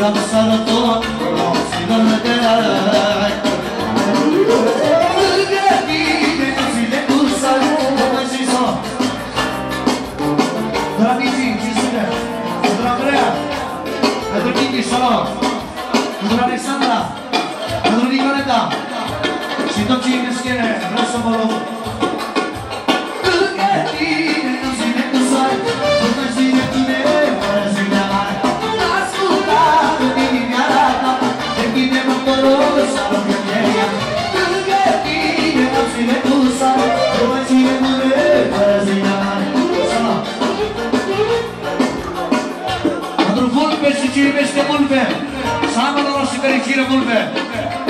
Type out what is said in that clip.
Pentru Alexandra, pentru Nicoleta și tot ce îmi scrie, vreau să mă rog. Lângă tine, în zile cu soare, până zile tine, fără zile mare. Ascultat în inimioara ta, închide motorul să rog în ea. Lângă tine, în zile cu soare, până zile tine, fără zile mare. Pentru Vulpe și ce iubește Vulpe, să am noroc și fericire Vulpe.